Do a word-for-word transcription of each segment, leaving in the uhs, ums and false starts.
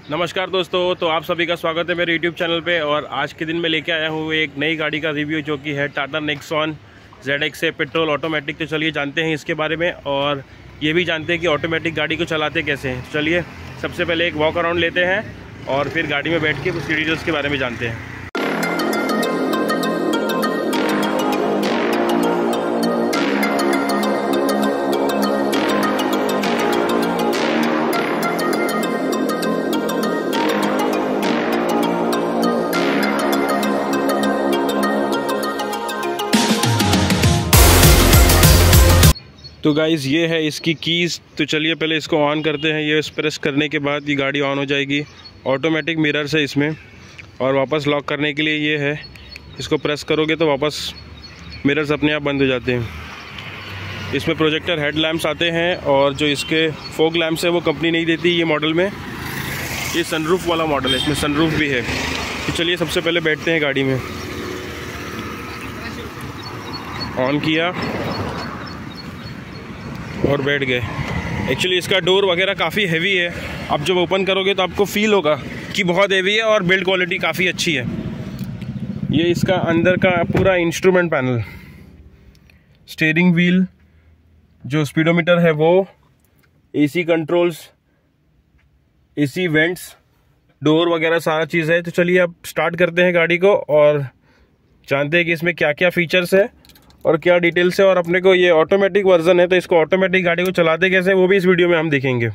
नमस्कार दोस्तों, तो आप सभी का स्वागत है मेरे यूट्यूब चैनल पे। और आज के दिन मैं लेके आया हूँ एक नई गाड़ी का रिव्यू जो कि है टाटा नेक्सॉन जेड एक्स है, पेट्रोल ऑटोमेटिक। तो चलिए जानते हैं इसके बारे में और ये भी जानते हैं कि ऑटोमेटिक गाड़ी को चलाते कैसे हैं। चलिए सबसे पहले एक वॉक अराउंड लेते हैं और फिर गाड़ी में बैठ के उसकी डिटेल्स के बारे में जानते हैं। तो गाइज़ ये है इसकी कीज़। तो चलिए पहले इसको ऑन करते हैं। ये प्रेस करने के बाद ये गाड़ी ऑन हो जाएगी। ऑटोमेटिक मिरर्स है इसमें और वापस लॉक करने के लिए ये है, इसको प्रेस करोगे तो वापस मिरर्स अपने आप बंद हो जाते हैं। इसमें प्रोजेक्टर हेड लैम्प्स आते हैं और जो इसके फोग लैम्प्स है वो कंपनी नहीं देती ये मॉडल में। ये सनरूफ वाला मॉडल है, इसमें सनरूफ भी है। तो चलिए सबसे पहले बैठते हैं गाड़ी में। ऑन किया और बैठ गए। एक्चुअली इसका डोर वगैरह काफ़ी हैवी है। आप जब ओपन करोगे तो आपको फील होगा कि बहुत हैवी है और बिल्ड क्वालिटी काफ़ी अच्छी है। ये इसका अंदर का पूरा इंस्ट्रूमेंट पैनल, स्टीयरिंग व्हील, जो स्पीडोमीटर है वो, AC controls, AC vents, door वगैरह सारा चीज़ है। तो चलिए अब स्टार्ट करते हैं गाड़ी को और जानते हैं कि इसमें क्या क्या फीचर्स है और क्या डिटेल्स है। और अपने को ये ऑटोमेटिक वर्जन है तो इसको ऑटोमेटिक गाड़ी को चलाते कैसे वो भी इस वीडियो में हम देखेंगे।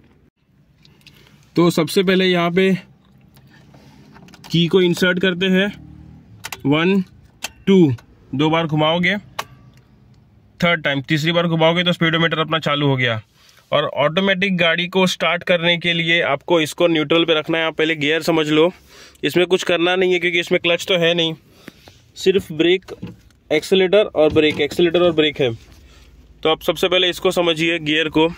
तो सबसे पहले यहाँ पे की को इंसर्ट करते हैं। वन टू दो बार घुमाओगे, थर्ड टाइम तीसरी बार घुमाओगे तो स्पीडोमीटर अपना चालू हो गया। और ऑटोमेटिक गाड़ी को स्टार्ट करने के लिए आपको इसको न्यूट्रल पे रखना है। आप पहले गियर समझ लो। इसमें कुछ करना नहीं है क्योंकि इसमें क्लच तो है नहीं, सिर्फ ब्रेक, एक्सेलेटर और ब्रेक, एक्सेलेटर और ब्रेक है। तो आप सबसे पहले इसको समझिए, गियर को।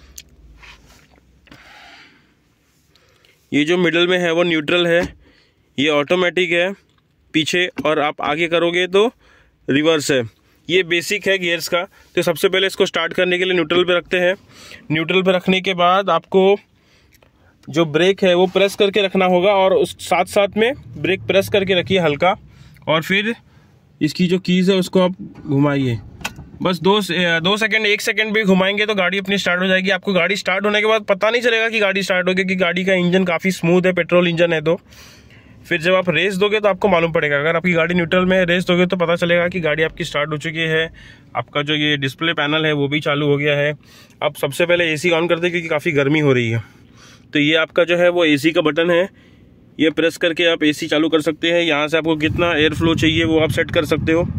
ये जो मिडल में है वो न्यूट्रल है, ये ऑटोमेटिक है पीछे, और आप आगे करोगे तो रिवर्स है। ये बेसिक है गियर्स का। तो सबसे पहले इसको स्टार्ट करने के लिए न्यूट्रल पे रखते हैं। न्यूट्रल पे रखने के बाद आपको जो ब्रेक है वो प्रेस करके रखना होगा और उस साथ साथ में ब्रेक प्रेस करके रखिए हल्का, और फिर इसकी जो कीज़ है उसको आप घुमाइए। बस दो दो सेकंड एक सेकंड भी घुमाएंगे तो गाड़ी अपनी स्टार्ट हो जाएगी। आपको गाड़ी स्टार्ट होने के बाद पता नहीं चलेगा कि गाड़ी स्टार्ट हो गई, क्योंकि गाड़ी का इंजन काफ़ी स्मूथ है, पेट्रोल इंजन है। तो फिर जब आप रेस दोगे तो आपको मालूम पड़ेगा। अगर आपकी गाड़ी न्यूट्रल में है, रेस दोगे तो पता चलेगा कि गाड़ी आपकी स्टार्ट हो चुकी है। आपका जो ये डिस्प्ले पैनल है वो भी चालू हो गया है। अब सबसे पहले ए सी ऑन करते हैं क्योंकि काफ़ी गर्मी हो रही है। तो ये आपका जो है वो ए सी का बटन है, ये प्रेस करके आप एसी चालू कर सकते हैं। यहाँ से आपको कितना एयर फ्लो चाहिए वो आप सेट कर सकते हो।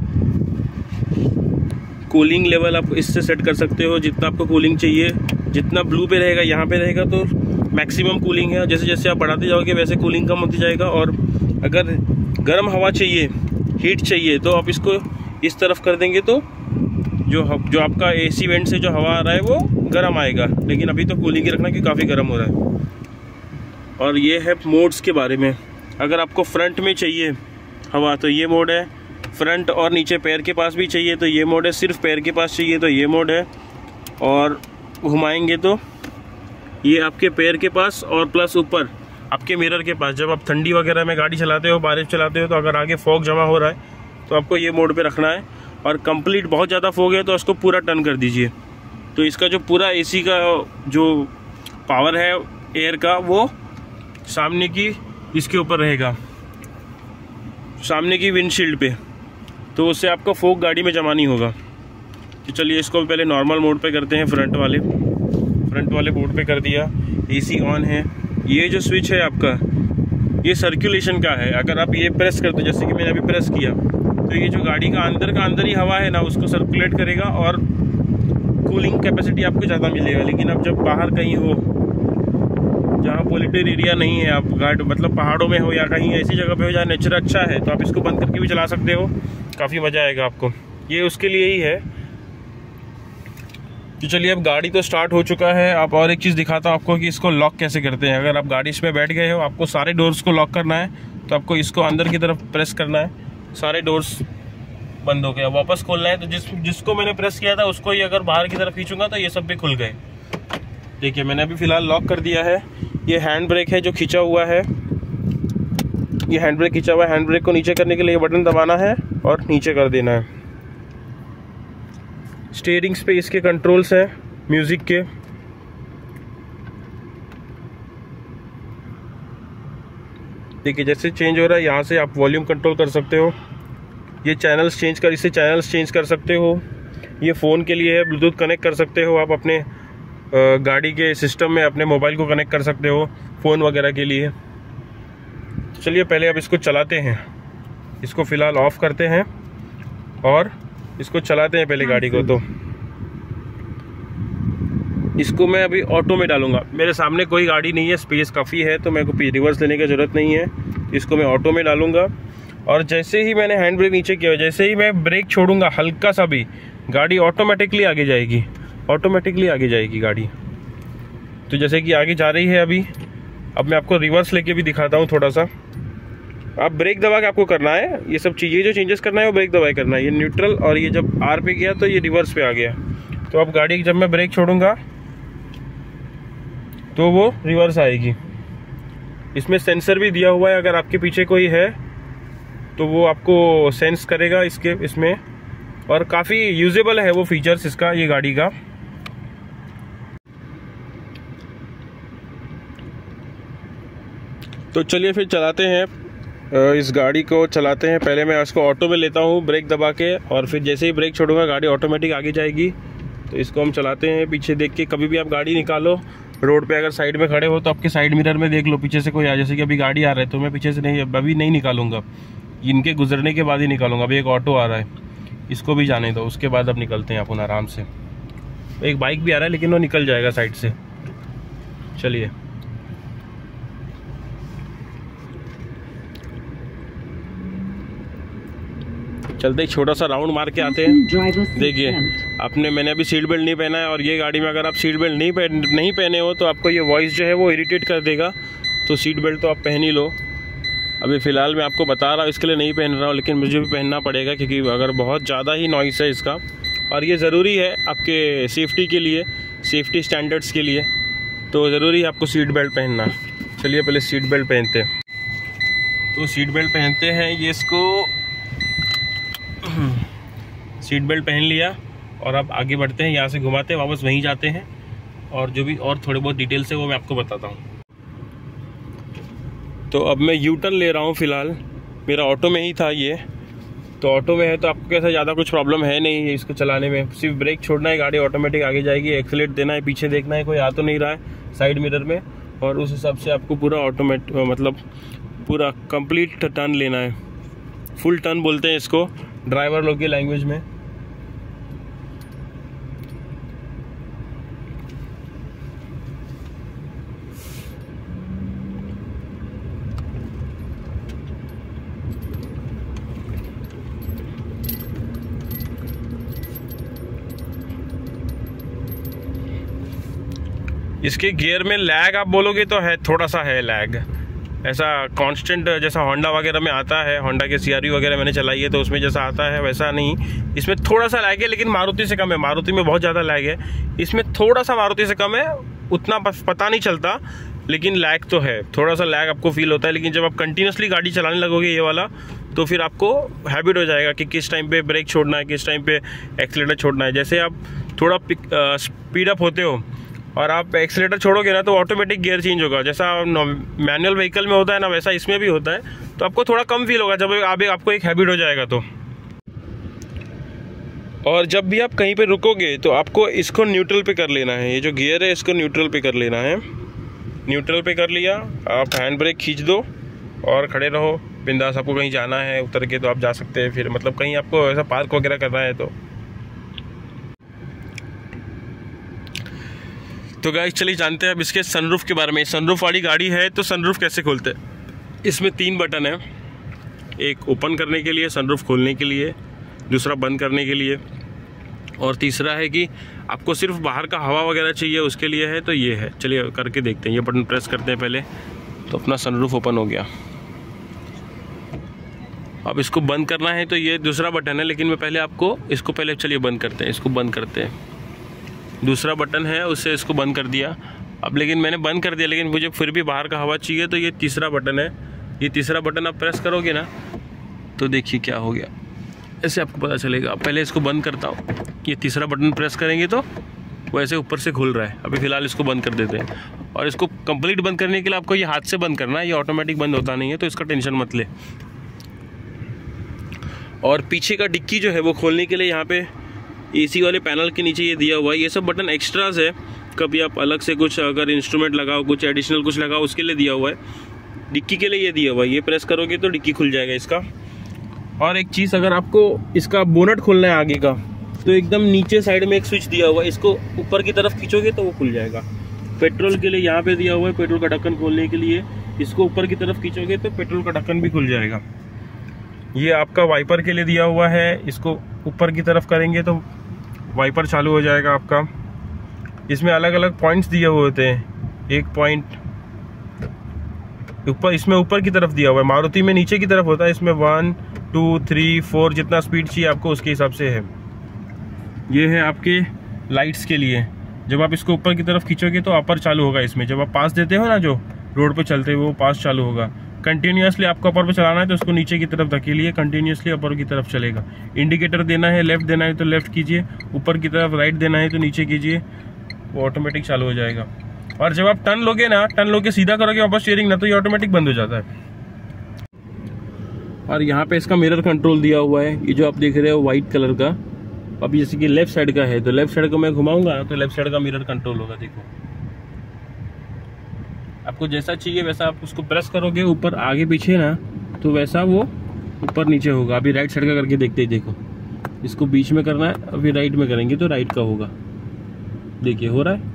कूलिंग लेवल आप इससे सेट कर सकते हो, जितना आपको कूलिंग चाहिए। जितना ब्लू पे रहेगा यहाँ पे रहेगा तो मैक्सिमम कूलिंग है। जैसे जैसे आप बढ़ाते जाओगे वैसे कूलिंग कम होती जाएगा। और अगर गर्म हवा चाहिए, हीट चाहिए, तो आप इसको इस तरफ कर देंगे तो जो जो आपका एसी वेंट से जो हवा आ रहा है वो गर्म आएगा। लेकिन अभी तो कूलिंग ही रखना क्योंकि काफ़ी गर्म हो रहा है। और ये है मोड्स के बारे में। अगर आपको फ्रंट में चाहिए हवा तो ये मोड है, फ्रंट और नीचे पैर के पास भी चाहिए तो ये मोड है, सिर्फ पैर के पास चाहिए तो ये मोड है। और घुमाएंगे तो ये आपके पैर के पास और प्लस ऊपर आपके मिरर के पास। जब आप ठंडी वगैरह में गाड़ी चलाते हो, बारिश चलाते हो, तो अगर आगे फॉग जमा हो रहा है तो आपको ये मोड पे रखना है। और कंप्लीट बहुत ज़्यादा फॉग है तो उसको पूरा टर्न कर दीजिए। तो इसका जो पूरा एसी का जो पावर है एयर का वो सामने की इसके ऊपर रहेगा, सामने की विंडशील्ड पे, तो उससे आपको फोग गाड़ी में जमा नहीं होगा। तो चलिए इसको पहले नॉर्मल मोड पे करते हैं। फ्रंट वाले फ्रंट वाले मोड पे कर दिया, एसी ऑन है। ये जो स्विच है आपका ये सर्कुलेशन का है। अगर आप ये प्रेस करते हो, जैसे कि मैंने अभी प्रेस किया, तो ये जो गाड़ी का अंदर का अंदर ही हवा है ना उसको सर्कुलेट करेगा और कूलिंग कैपेसिटी आपको ज़्यादा मिलेगा। लेकिन अब जब बाहर कहीं हो जहाँ पॉल्यूटेड एरिया नहीं है, आप घाट मतलब पहाड़ों में हो या कहीं ऐसी जगह पे हो जहाँ नेचर अच्छा है, तो आप इसको बंद करके भी चला सकते हो। काफ़ी मज़ा आएगा आपको। ये उसके लिए ही है। तो चलिए अब गाड़ी तो स्टार्ट हो चुका है। आप और एक चीज़ दिखाता हूँ आपको कि इसको लॉक कैसे करते हैं। अगर आप गाड़ी इसमें बैठ गए हो, आपको सारे डोर्स को लॉक करना है तो आपको इसको अंदर की तरफ प्रेस करना है, सारे डोर्स बंद हो गया। वापस खोलना है तो जिस जिसको मैंने प्रेस किया था उसको ही अगर बाहर की तरफ खींचूंगा तो ये सब भी खुल गए। देखिए मैंने अभी फ़िलहाल लॉक कर दिया है। ये हैंड ब्रेक है जो खींचा हुआ है, ये हैंड ब्रेक खींचा हुआ है। हैंड ब्रेक को नीचे करने के लिए बटन दबाना है और नीचे कर देना है। स्टीयरिंग्स पे इसके कंट्रोल्स हैं म्यूजिक के। देखिए जैसे चेंज हो रहा है, यहाँ से आप वॉल्यूम कंट्रोल कर सकते हो। ये चैनल्स चेंज कर इससे चैनल्स चेंज कर सकते हो। ये फ़ोन के लिए है, ब्लूटूथ कनेक्ट कर सकते हो आप अपने गाड़ी के सिस्टम में, अपने मोबाइल को कनेक्ट कर सकते हो फ़ोन वगैरह के लिए। चलिए पहले अब इसको चलाते हैं। इसको फ़िलहाल ऑफ़ करते हैं और इसको चलाते हैं पहले गाड़ी को। तो इसको मैं अभी ऑटो में डालूंगा। मेरे सामने कोई गाड़ी नहीं है, स्पेस काफ़ी है, तो मेरे को रिवर्स लेने की ज़रूरत नहीं है। इसको मैं ऑटो में डालूंगा और जैसे ही मैंने हैंड ब्रेक नीचे किया, जैसे ही मैं ब्रेक छोड़ूंगा हल्का सा भी, गाड़ी ऑटोमेटिकली आगे जाएगी, ऑटोमेटिकली आगे जाएगी गाड़ी। तो जैसे कि आगे जा रही है अभी। अब मैं आपको रिवर्स लेके भी दिखाता हूँ थोड़ा सा। आप ब्रेक दबा के आपको करना है ये सब चीज़ें, जो चेंजेस करना है वो ब्रेक दबा के करना है। ये न्यूट्रल और ये जब आर पे गया तो ये रिवर्स पे आ गया। तो अब गाड़ी जब मैं ब्रेक छोड़ूंगा तो वो रिवर्स आएगी। इसमें सेंसर भी दिया हुआ है, अगर आपके पीछे कोई है तो वो आपको सेंस करेगा इसके इसमें। और काफ़ी यूजेबल है वो फीचर्स इसका, ये गाड़ी का। तो चलिए फिर चलाते हैं, इस गाड़ी को चलाते हैं। पहले मैं इसको ऑटो में लेता हूँ ब्रेक दबा के, और फिर जैसे ही ब्रेक छोड़ूंगा गाड़ी ऑटोमेटिक आगे जाएगी। तो इसको हम चलाते हैं पीछे देख के। कभी भी आप गाड़ी निकालो रोड पे, अगर साइड में खड़े हो तो आपके साइड मिरर में देख लो पीछे से कोई आ, जैसे कि अभी गाड़ी आ रहा है तो मैं पीछे से नहीं, अभी नहीं निकालूंगा, इनके गुजरने के बाद ही निकालूंगा। अभी एक ऑटो आ रहा है, इसको भी जाने दो, उसके बाद अब निकलते हैं अपन आराम से। एक बाइक भी आ रहा है लेकिन वो निकल जाएगा साइड से। चलिए चलते ही छोटा सा राउंड मार के आते हैं। देखिए आपने मैंने अभी सीट बेल्ट नहीं पहना है, और ये गाड़ी में अगर आप सीट बेल्ट नहीं पहन नहीं पहने हो तो आपको ये वॉइस जो है वो इरिटेट कर देगा। तो सीट बेल्ट तो आप पहन ही लो। अभी फ़िलहाल मैं आपको बता रहा हूँ, इसके लिए नहीं पहन रहा हूँ, लेकिन मुझे भी पहनना पड़ेगा क्योंकि अगर बहुत ज़्यादा ही नॉइस है इसका, और ये ज़रूरी है आपके सेफ्टी के लिए, सेफ्टी स्टैंडर्ड्स के लिए, तो ज़रूरी है आपको सीट बेल्ट पहनना। चलिए पहले सीट बेल्ट पहनते हैं। तो सीट बेल्ट पहनते हैं, ये इसको सीट बेल्ट पहन लिया और अब आगे बढ़ते हैं। यहाँ से घुमाते हैं, वापस वहीं जाते हैं, और जो भी और थोड़े बहुत डिटेल्स है वो मैं आपको बताता हूँ। तो अब मैं यू टर्न ले रहा हूँ फ़िलहाल, मेरा ऑटो में ही था ये। तो ऑटो में है तो आपको कैसा ज़्यादा कुछ प्रॉब्लम है नहीं है इसको चलाने में। सिर्फ ब्रेक छोड़ना है, गाड़ी ऑटोमेटिक आगे जाएगी। एक्सीलेट देना है, पीछे देखना है कोई आ तो नहीं रहा है साइड मिरर में, और उस हिसाब से आपको पूरा ऑटोमेटिक मतलब पूरा कंप्लीट टर्न लेना है। फुल टर्न बोलते हैं इसको ड्राइवर लोग की लैंग्वेज में। इसके गियर में लैग आप बोलोगे तो है, थोड़ा सा है लैग, ऐसा कांस्टेंट जैसा होंडा वगैरह में आता है। होंडा के सीआरवी वगैरह मैंने चलाई है तो उसमें जैसा आता है वैसा नहीं, इसमें थोड़ा सा लैग है, लेकिन मारुति से कम है। मारुति में बहुत ज़्यादा लैग है, इसमें थोड़ा सा मारुति से कम है, उतना पता नहीं चलता, लेकिन लैग तो है, थोड़ा सा लैग आपको फील होता है। लेकिन जब आप कंटिन्यूसली गाड़ी चलाने लगोगे ये वाला, तो फिर आपको हैबिट हो जाएगा कि किस टाइम पे ब्रेक छोड़ना है, किस टाइम पे एक्सीलेटर छोड़ना है। जैसे आप थोड़ा स्पीड अप होते हो और आप एक्सीलेटर छोड़ोगे ना तो ऑटोमेटिक गियर चेंज होगा, जैसा मैनुअल व्हीकल में होता है ना वैसा इसमें भी होता है। तो आपको थोड़ा कम फील होगा जब आप आपको एक हैबिट हो जाएगा तो। और जब भी आप कहीं पे रुकोगे तो आपको इसको न्यूट्रल पे कर लेना है, ये जो गियर है इसको न्यूट्रल पे कर लेना है। न्यूट्रल पे कर लिया, आप हैंड ब्रेक खींच दो और खड़े रहो बिंदास। आपको कहीं जाना है उतर के तो आप जा सकते हैं, फिर मतलब कहीं आपको ऐसा पार्क वगैरह करना है तो। तो गाइस चलिए जानते हैं अब इसके सनरूफ के बारे में। सनरूफ वाली गाड़ी है तो सनरूफ कैसे खोलते हैं। इसमें तीन बटन है, एक ओपन करने के लिए, सनरूफ खोलने के लिए, दूसरा बंद करने के लिए, और तीसरा है कि आपको सिर्फ बाहर का हवा वगैरह चाहिए उसके लिए है, तो ये है। चलिए करके देखते हैं, ये बटन प्रेस करते हैं पहले, तो अपना सनरूफ ओपन हो गया। अब इसको बंद करना है तो ये दूसरा बटन है, लेकिन मैं पहले आपको इसको पहले चलिए बंद करते हैं। इसको बंद करते हैं, दूसरा बटन है उससे इसको बंद कर दिया। अब लेकिन मैंने बंद कर दिया, लेकिन मुझे फिर भी बाहर का हवा चाहिए, तो ये तीसरा बटन है, ये तीसरा बटन आप प्रेस करोगे ना तो देखिए क्या हो गया, ऐसे आपको पता चलेगा। पहले इसको बंद करता हूँ, ये तीसरा बटन प्रेस करेंगे तो वो ऐसे ऊपर से खुल रहा है। अभी फ़िलहाल इसको बंद कर देते हैं, और इसको कंप्लीट बंद करने के लिए आपको ये हाथ से बंद करना है, ये ऑटोमेटिक बंद होता नहीं है, तो इसका टेंशन मत ले। और पीछे का डिक्की जो है वो खोलने के लिए यहाँ पे एसी वाले पैनल के नीचे ये दिया हुआ है, ये सब बटन एक्स्ट्राज है, कभी आप अलग से कुछ अगर इंस्ट्रूमेंट लगाओ, कुछ एडिशनल कुछ लगाओ, उसके लिए दिया हुआ है। डिक्की के लिए ये दिया हुआ है, ये प्रेस करोगे तो डिक्की खुल जाएगा इसका। और एक चीज़, अगर आपको इसका बोनट खोलना है आगे का, तो एकदम नीचे साइड में एक स्विच दिया हुआ है, इसको ऊपर की तरफ खींचोगे तो वो खुल जाएगा। पेट्रोल के लिए यहाँ पे दिया हुआ है, पेट्रोल का ढक्कन खोलने के लिए इसको ऊपर की तरफ खींचोगे तो पेट्रोल का ढक्कन भी खुल जाएगा। ये आपका वाइपर के लिए दिया हुआ है, इसको ऊपर की तरफ करेंगे तो वाइपर चालू हो जाएगा आपका। इसमें अलग अलग पॉइंट्स दिए हुए होते हैं, एक पॉइंट ऊपर, इसमें ऊपर की तरफ दिया हुआ है, मारुति में नीचे की तरफ होता है, इसमें वन टू थ्री फोर जितना स्पीड चाहिए आपको उसके हिसाब से है। ये है आपके लाइट्स के लिए, जब आप इसको ऊपर की तरफ खींचोगे तो अपर चालू होगा इसमें, जब आप पास देते हो ना जो रोड पे चलते हुए वो पास चालू होगा। कंटिन्यूसली आपको अपर पे चलाना है तो उसको नीचे की तरफ धकेलिए, कंटिन्यूसली अपर की तरफ चलेगा। इंडिकेटर देना है, लेफ्ट देना है तो लेफ्ट कीजिए, ऊपर की तरफ राइट देना है तो नीचे कीजिए, वो ऑटोमेटिक चालू हो जाएगा। और जब आप टर्न लोगे ना, टर्न लोगे सीधा करोगे वापस स्टीयरिंग ना, तो ये ऑटोमेटिक बंद हो जाता है। और यहाँ पे इसका मिरर कंट्रोल दिया हुआ है, ये जो आप देख रहे हो व्हाइट कलर का। अब जैसे कि लेफ्ट साइड का है तो लेफ्ट साइड को मैं घुमाऊंगा तो लेफ्ट साइड का मिरर कंट्रोल होगा। देखो आपको जैसा चाहिए वैसा आप उसको प्रेस करोगे ऊपर आगे पीछे ना, तो वैसा वो ऊपर नीचे होगा। अभी राइट साइड का करके देखते ही, देखो इसको बीच में करना है, अभी राइट में करेंगे तो राइट का होगा। देखिए हो रहा है,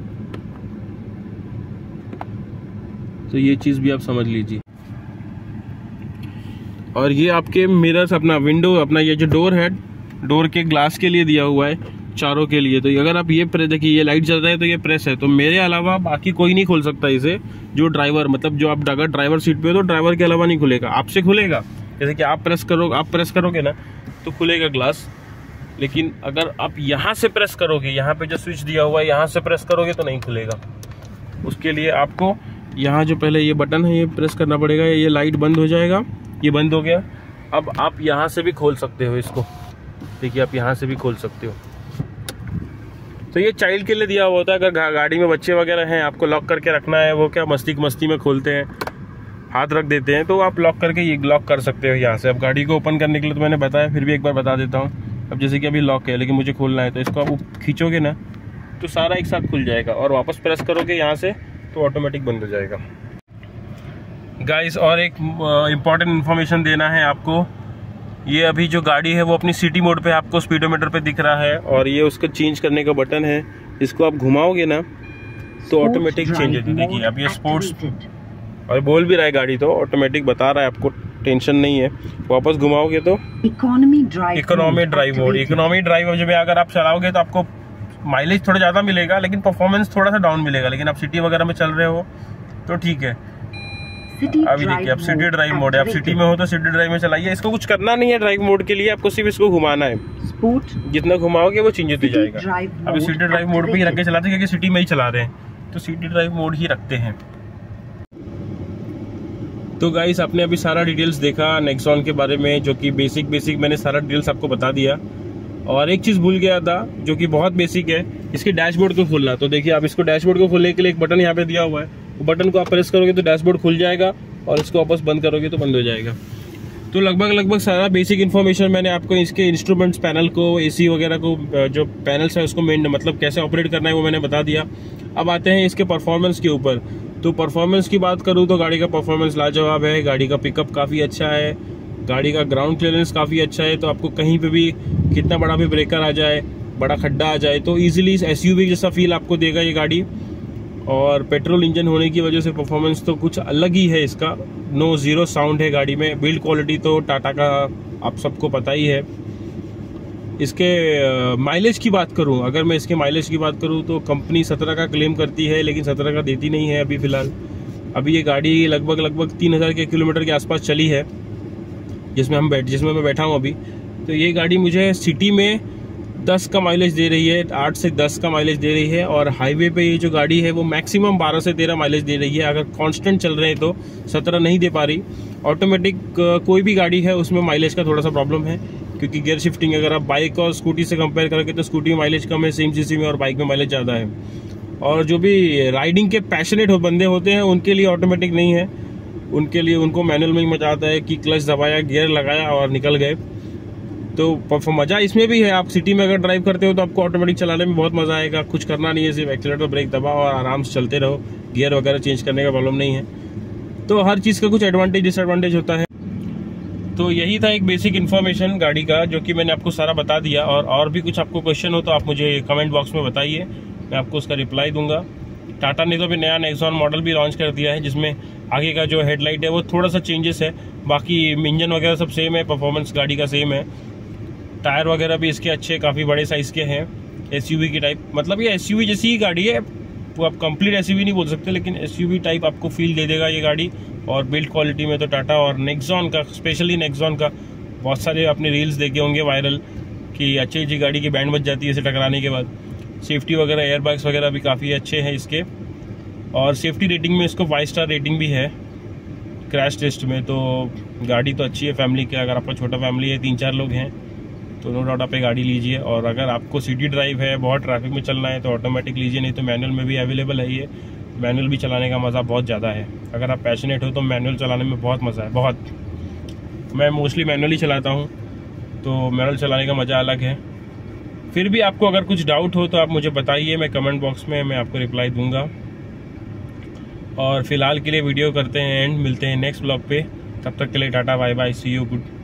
तो ये चीज भी आप समझ लीजिए। और ये आपके मिरर्स, अपना विंडो, अपना ये जो डोर है, डोर के ग्लास के लिए दिया हुआ है, चारों के लिए। तो अगर आप ये प्रेस, देखिए ये लाइट जल रहा है तो ये प्रेस है, तो मेरे अलावा बाकी कोई नहीं खोल सकता इसे। जो ड्राइवर, मतलब जो आप अगर ड्राइवर सीट पे हो तो ड्राइवर के अलावा नहीं खुलेगा, आपसे खुलेगा। जैसे कि आप प्रेस करो, आप प्रेस करोगे ना तो खुलेगा ग्लास, लेकिन अगर आप यहाँ से प्रेस करोगे, यहाँ पे जो स्विच दिया हुआ है यहाँ से प्रेस करोगे तो नहीं खुलेगा। उसके लिए आपको यहाँ जो पहले ये बटन है ये प्रेस करना पड़ेगा, ये लाइट बंद हो जाएगा, ये बंद हो गया। अब आप यहाँ से भी खोल सकते हो इसको, देखिए आप यहाँ से भी खोल सकते हो। तो ये चाइल्ड के लिए दिया हुआ होता है, अगर गा, गाड़ी में बच्चे वगैरह हैं, आपको लॉक करके रखना है, वो क्या मस्ती मस्ती में खोलते हैं, हाथ रख देते हैं, तो आप लॉक करके ये लॉक कर सकते हो यहाँ से। अब गाड़ी को ओपन करने के लिए तो मैंने बताया, फिर भी एक बार बता देता हूँ। अब जैसे कि अभी लॉक है लेकिन मुझे खोलना है, तो इसको आप खींचोगे ना तो सारा एक साथ खुल जाएगा, और वापस प्रेस करोगे यहाँ से तो ऑटोमेटिक बंद हो जाएगा। गाइस और एक इम्पॉर्टेंट इन्फॉर्मेशन देना है आपको, ये अभी जो गाड़ी है वो अपनी सिटी मोड पे आपको स्पीडोमीटर पे दिख रहा है, और ये उसको चेंज करने का बटन है, इसको आप घुमाओगे ना तो ऑटोमेटिक चेंज होती है। देखिए अब ये स्पोर्ट्स, और बोल भी रहा है गाड़ी तो ऑटोमेटिक बता रहा है, आपको टेंशन नहीं है। वापस घुमाओगे तो economy drive, economy drive mode, economy drive जब अगर आप चलाओगे तो आपको माइलेज थोड़ा ज़्यादा मिलेगा, लेकिन परफॉर्मेंस थोड़ा सा डाउन मिलेगा। लेकिन आप सिटी वगैरह में चल रहे हो तो ठीक है। अभी देखिए अब सिटी ड्राइव मोड है, आप सिटी में हो तो सिटी ड्राइव में चलाइए। इसको कुछ करना नहीं है ड्राइव मोड के लिए, आपको सिर्फ इसको घुमाना है, जितना घुमाओगे वो चेंज होते जाएगा। अभी सिटी ड्राइव मोड पे ही रख के चलाते हैं क्योंकि सिटी में ही चला रहे हैं, तो सिटी ड्राइव मोड ही रखते हैं। तो गाइस आपने अभी सारा डिटेल्स देखा नेक्सॉन के बारे में, जो कि बेसिक बेसिक मैंने सारा डिटेल्स आपको बता दिया। और एक चीज़ भूल गया था जो कि बहुत बेसिक है, इसके डैशबोर्ड को खोलना। तो देखिए आप इसको डैशबोर्ड को खोलने के लिए एक बटन यहाँ पे दिया हुआ है, वो बटन को आप प्रेस करोगे तो डैशबोर्ड खुल जाएगा, और इसको वापस बंद करोगे तो बंद हो जाएगा। तो लगभग लगभग सारा बेसिक इन्फॉर्मेशन मैंने आपको इसके इंस्ट्रूमेंट्स पैनल को, एसी वगैरह को, जो पैनल्स है उसको मेन मतलब कैसे ऑपरेट करना है वो मैंने बता दिया। अब आते हैं इसके परफॉर्मेंस के ऊपर। तो परफॉर्मेंस की बात करूँ तो गाड़ी का परफॉर्मेंस लाजवाब है, गाड़ी का पिकअप काफ़ी अच्छा है, गाड़ी का ग्राउंड क्लियरेंस काफ़ी अच्छा है। तो आपको कहीं पे भी कितना बड़ा भी ब्रेकर आ जाए, बड़ा खड्डा आ जाए तो इजीली एसयूवी जैसा फील आपको देगा ये गाड़ी। और पेट्रोल इंजन होने की वजह से परफॉर्मेंस तो कुछ अलग ही है इसका, नो ज़ीरो साउंड है गाड़ी में। बिल्ड क्वालिटी तो टाटा का आप सबको पता ही है। इसके माइलेज की बात करूं, अगर मैं इसके माइलेज की बात करूं तो कंपनी सत्रह का क्लेम करती है, लेकिन सत्रह का देती नहीं है अभी फ़िलहाल। अभी ये गाड़ी लगभग लगभग तीन हज़ार के किलोमीटर के आसपास चली है, जिसमें हम बैठ जिसमें मैं बैठा हूं अभी। तो ये गाड़ी मुझे सिटी में दस का माइलेज दे रही है, आठ से दस का माइलेज दे रही है। और हाईवे पे ये जो गाड़ी है वो मैक्सिमम बारह से तेरह माइलेज दे रही है। अगर कांस्टेंट चल रहे हैं तो सत्रह नहीं दे पा रही। ऑटोमेटिक कोई भी गाड़ी है उसमें माइलेज का थोड़ा सा प्रॉब्लम है, क्योंकि गियर शिफ्टिंग अगर आप बाइक और स्कूटी से कंपेयर करोगे तो स्कूटी में माइलेज कम है सेम सीसी में, और बाइक में माइलेज ज़्यादा है। और जो भी राइडिंग के पैशनेट हो बंदे होते हैं उनके लिए ऑटोमेटिक नहीं है, उनके लिए उनको मैनुअल में ही मजा आता है कि क्लच दबाया, गियर लगाया और निकल गए। तो मज़ा इसमें भी है। आप सिटी में अगर ड्राइव करते हो तो आपको ऑटोमेटिक चलाने में बहुत मज़ा आएगा। कुछ करना नहीं है, सिर्फ एक्सीलरेटर ब्रेक दबाओ और आराम से चलते रहो। गियर वगैरह चेंज करने का प्रॉब्लम नहीं है। तो हर चीज़ का कुछ एडवांटेज डिसएडवांटेज होता है। तो यही था एक बेसिक इन्फॉर्मेशन गाड़ी का, जो कि मैंने आपको सारा बता दिया। और और भी कुछ आपको क्वेश्चन हो तो आप मुझे कमेंट बॉक्स में बताइए, मैं आपको उसका रिप्लाई दूंगा। टाटा ने तो अभी नया नेक्सॉन मॉडल भी लॉन्च कर दिया है, जिसमें आगे का जो हेडलाइट है वो थोड़ा सा चेंजेस है। बाकी इंजन वगैरह सब सेम है, परफॉर्मेंस गाड़ी का सेम है। टायर वगैरह भी इसके अच्छे काफ़ी बड़े साइज़ के हैं, एसयूवी की टाइप। मतलब ये एसयूवी जैसी ही गाड़ी है, वो आप कंप्लीट एसयूवी नहीं बोल सकते, लेकिन एसयूवी टाइप आपको फील दे देगा ये गाड़ी। और बिल्ड क्वालिटी में तो टाटा और नेक्सॉन का, स्पेशली नेक्सॉन का, बहुत सारे अपने रील्स देखे होंगे वायरल कि अच्छी अच्छी गाड़ी की बैंड बज जाती है इसे टकराने के बाद। सेफ्टी वगैरह, एयरबैग्स वगैरह भी काफ़ी अच्छे हैं इसके। और सेफ्टी रेटिंग में इसको फाइव स्टार रेटिंग भी है क्रैश टेस्ट में। तो गाड़ी तो अच्छी है फैमिली के। अगर आपका छोटा फैमिली है, तीन चार लोग हैं, तो नो डाउट आप ये गाड़ी लीजिए। और अगर आपको सिटी ड्राइव है, बहुत ट्रैफिक में चलना है, तो ऑटोमेटिक लीजिए, नहीं तो मैनुअल में भी अवेलेबल है ये। मैनुअल भी चलाने का मज़ा बहुत ज़्यादा है। अगर आप पैशनेट हो तो मैनुअल चलाने में बहुत मज़ा है, बहुत। मैं मोस्टली मैनुअल ही चलाता हूँ, तो मैनुअल चलाने का मज़ा अलग है। फिर भी आपको अगर कुछ डाउट हो तो आप मुझे बताइए, मैं कमेंट बॉक्स में मैं आपको रिप्लाई दूंगा। और फिलहाल के लिए वीडियो करते हैं एंड, मिलते हैं नेक्स्ट ब्लॉग पे। तब तक के लिए tata bye bye, see you, good.